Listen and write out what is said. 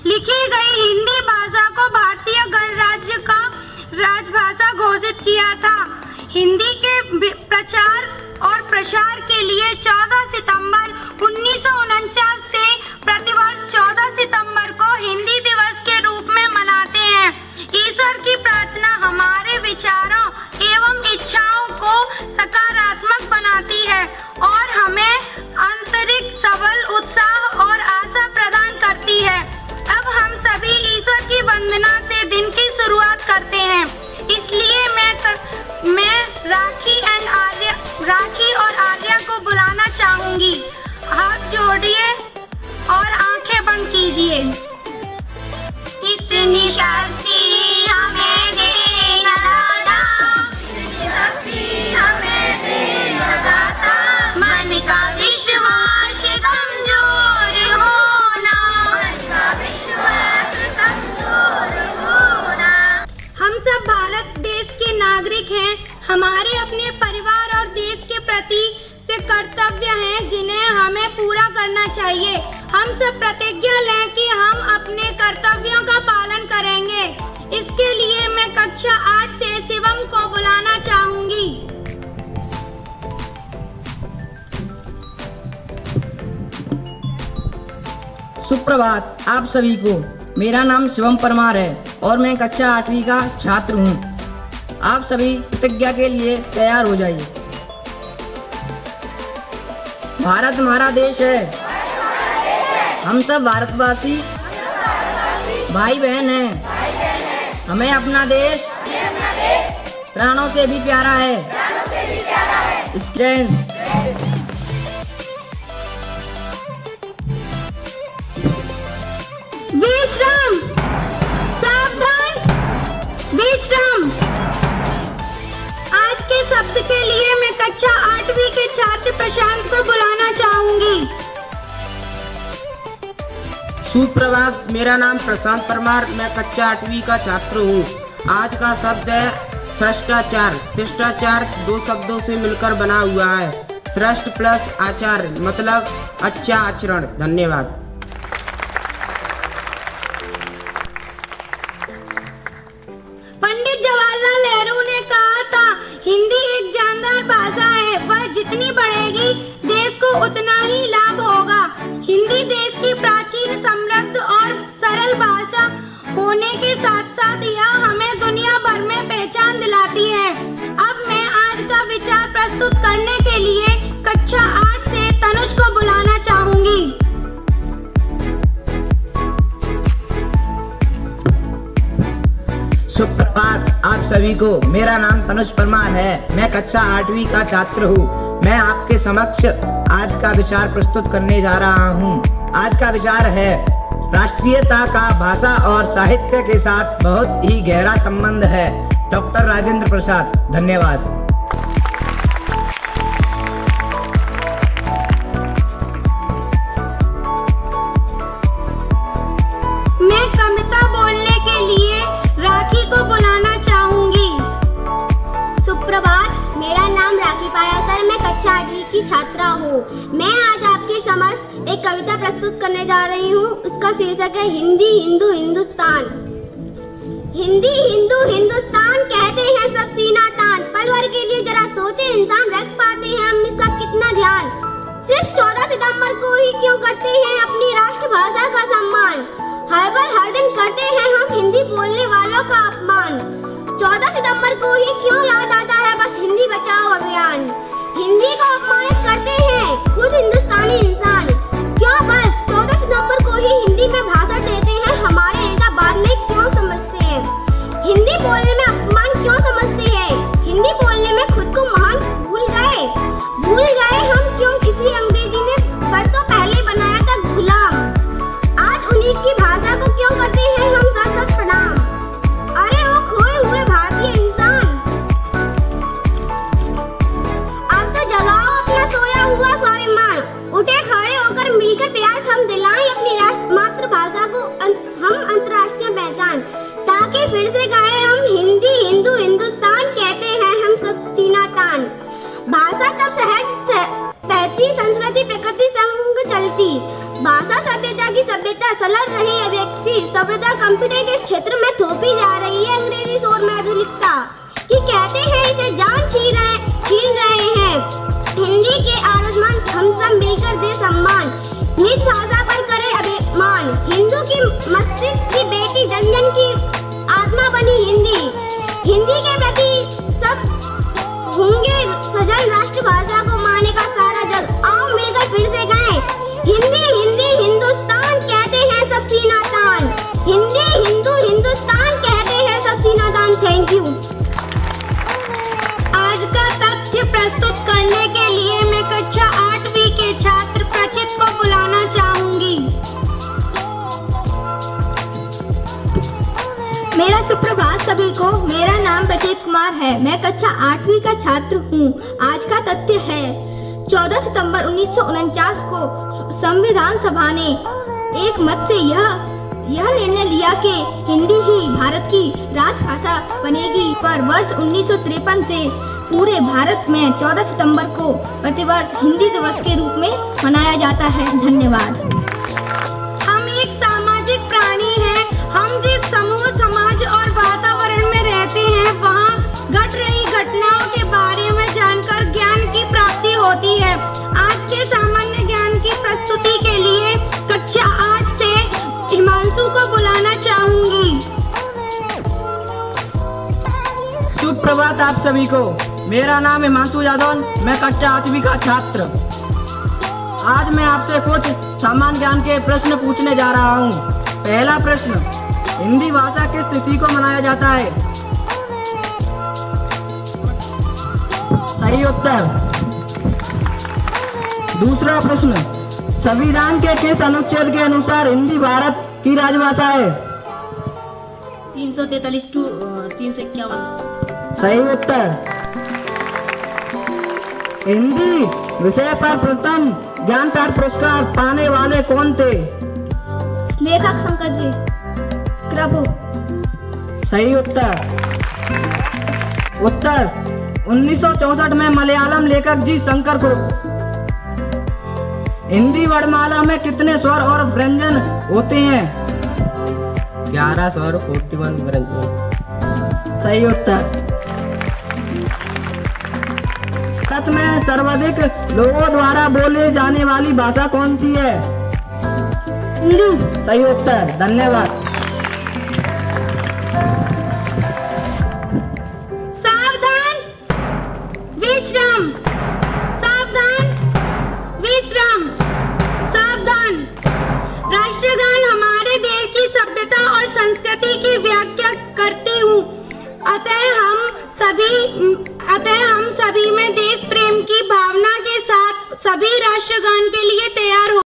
लिखी गई हिंदी भाषा को भारतीय गणराज्य का राजभाषा घोषित किया था। हिंदी के प्रचार और प्रसार के लिए 14 सितंबर 1949 से प्रतिवर्ष 14 सितंबर को हिंदी दिवस के रूप में मनाते हैं। ईश्वर की प्रार्थना हमारे विचारों एवं इच्छाओं को सकारात्मक बनाती है और हमें आंतरिक सबल उत्साह और आशा प्रदान करती है। अब हम सभी ईश्वर की वंदना से दिन की शुरुआत करते हैं। इसलिए मैं राखी और आर्या को बुलाना चाहूंगी। हाथ जोड़िए और आंखें बंद कीजिए। इतनी शक्ति हमें दे दाता, इतनी शक्ति हमें दे दाता, मन का विश्वास कमजोर होना, मन का विश्वास कमजोर होना। हम सब भारत देश के नागरिक हैं। हमारे अपने परिवार और देश के प्रति से कर्तव्य हैं जिन्हें हमें पूरा करना चाहिए। हम सब प्रतिज्ञा लें कि हम अपने कर्तव्यों का पालन करेंगे। इसके लिए मैं कक्षा 8 से शिवम को बुलाना चाहूंगी। सुप्रभात आप सभी को। मेरा नाम शिवम परमार है और मैं कक्षा 8वीं का छात्र हूँ। आप सभी प्रतिज्ञा के लिए तैयार हो जाइए। भारत हमारा देश है, हम सब भारतवासी भाई बहन हैं। हमें अपना देश प्राणों से भी प्यारा है। स्ट्रेंथ विश्राम, सावधान, विश्राम। आज के शब्द के लिए मैं कक्षा 8वीं के छात्र प्रशांत को बुलाना चाहूंगी। सुप्रभात, मेरा नाम प्रशांत परमार, मैं कक्षा 8वीं का छात्र हूँ। आज का शब्द है शिष्टाचार। शिष्टाचार 2 शब्दों से मिलकर बना हुआ है। श्रेष्ठ प्लस आचार मतलब अच्छा आचरण। धन्यवाद। पंडित जवाहरलाल नेहरू ने कहा था, हिंदी एक जानदार भाषा है, वह जितनी बढ़ेगी देश को उतना ही लाभ होगा। हिंदी देश की प्राचीन, समृद्ध और सरल भाषा होने के साथ साथ यह हमें दुनिया भर में पहचान दिलाती है। अब मैं आज का विचार प्रस्तुत करने के लिए कक्षा 8 से तनुज को बुलाना चाहूंगी। सुप्रभात आप सभी को। मेरा नाम तनुज परमार है, मैं कक्षा 8वीं का छात्र हूँ। मैं आपके समक्ष आज का विचार प्रस्तुत करने जा रहा हूँ। आज का विचार है राष्ट्रीयता का भाषा और साहित्य के साथ बहुत ही गहरा संबंध है। डॉक्टर राजेंद्र प्रसाद। धन्यवाद। मैं कविता बोलने के लिए राखी को बुलाना चाहूंगी। सुप्रभात, मेरा नाम राखी पायासर, मैं कक्षा 8वीं की छात्रा हूँ। मैं आज आपके समक्ष एक कविता प्रस्तुत करने जा रही हूँ। उसका शीर्षक है हिंदी हिंदू हिंदुस्तान। हिंदी हिंदू हिंदुस्तान कहते हैं सब सीना तान, पल भर के लिए जरा सोचे इंसान, रख पाते हैं हम इसका कितना ध्यान। सिर्फ 14 सितंबर को ही क्यों करते हैं अपनी राष्ट्रभाषा का सम्मान, हर बार हर दिन करते हैं हम हिंदी बोलने वालों का अपमान। 14 सितंबर को ही क्यों याद आता है बस हिंदी बचाओ अभियान। हिंदी को अपमानित करते हैं खुद हिंदुस्तानी इंसान, क्यों बस 14 सितंबर को ही हिंदी में भाषण देते हैं हमारे नेता बाद में क्यों समझते हैं। हिंदी बोलने में अपमान क्यों समझते हैं, हिंदी बोलने में खुद को महान भूल गए हम क्यों किसी अंग्रेजी ने बरसों पहले बनाया था गुलाम। आज उन्हीं की भाषा को क्यों करते हैं हम सत प्रणाम। अरे वो खोए हुए भारतीय इंसान, अब तो जगाओ अपना सोया हुआ स्वाभिमान, उठे खड़े होकर मिलकर प्रयास हम दिलाएं अपनी मातृभाषा को हम अंतर्राष्ट्रीय पहचान, ताकि फिर से गाएं हम हिंदी हिंदू हिंदुस्तान कहते हैं हम सब सीना तान। भाषा तब सहज बहती, संस्कृति प्रकृति संग चलती, भाषा सभ्यता की सभ्यता सलग रही है व्यक्ति सभ्यता कंप्यूटर के क्षेत्र में थोपी जा रही है अंग्रेजी शोर में आधुनिकता कि कहते हैं इसे जान छीन रहे हैं। हिंदी के आर्जमान हम सब मिलकर दे सम्मान निज भाषा पर करे अभिमान। हिंदू की मस्तिष्क की बेटी जन जन की आत्मा बनी हिंदी। हिंदी के प्रति सब होंगे सजल राष्ट्रभाषा को माने का सारा जग। आओ मिलकर फिर से गाएं हिंदी हिंदी हिंदुस्तान कहते हैं सब सीना तान। हिंदी हिंदू हिंदुस्तान कहते हैं सब सीना तान। Thank you. आज का तथ्य प्रस्तुत करने के लिए मैं कक्षा 8वीं के छात्र प्रचित को बुलाना चाहूंगी। मेरा सुप्रभात सभी को। मेरा नाम प्रचित कुमार है। मैं कक्षा 8वीं का छात्र हूँ। आज का तथ्य है 14 सितंबर 1949 को संविधान सभा ने एक मत से यह निर्णय लिया कि हिंदी ही भारत की राजभाषा बनेगी। पर वर्ष 1953 से पूरे भारत में 14 सितंबर को प्रतिवर्ष हिंदी दिवस के रूप में मनाया जाता है। धन्यवाद। हम एक सामाजिक प्राणी हैं। हम जिस समूह समाज और वातावरण में रहते हैं वहाँ घट रही घटनाओं के बारे में जानकर ज्ञान की प्राप्ति होती है। आज के सामान्य ज्ञान की प्रस्तुति के लिए कक्षा 8 से हिमांशु को बुलाना चाहूंगी। सुप्रभात आप सभी को। मेरा नाम हिमांशु यादव। मैं कक्षा 8वीं का छात्र। आज मैं आपसे कुछ सामान्य ज्ञान के प्रश्न पूछने जा रहा हूँ। पहला प्रश्न, हिंदी भाषा किस तिथि को मनाया जाता है? सही उत्तर। दूसरा प्रश्न, संविधान के किस अनुच्छेद के अनुसार हिंदी भारत की राजभाषा है? 343 टू 351। सही उत्तर। हिंदी विषय पर प्रथम ज्ञानपीठ पुरस्कार पाने वाले कौन थे? लेखक शंकर जी कृपो। सही उत्तर। उत्तर 1964 में मलयालम लेखक जी शंकर कुरुप। हिंदी वर्णमाला में कितने स्वर और व्यंजन होते हैं? 11 स्वर 41 व्यंजन। सही उत्तर। भारत में सर्वाधिक लोगों द्वारा बोले जाने वाली भाषा कौन सी है? हिंदी। सही उत्तर। धन्यवाद। सावधान विश्राम। सावधान विश्राम। सावधान। राष्ट्रगान हमारे देश की सभ्यता और संस्कृति की व्याख्या करती हूँ। अतः हम सभी में देश प्रेम की भावना के साथ सभी राष्ट्रगान के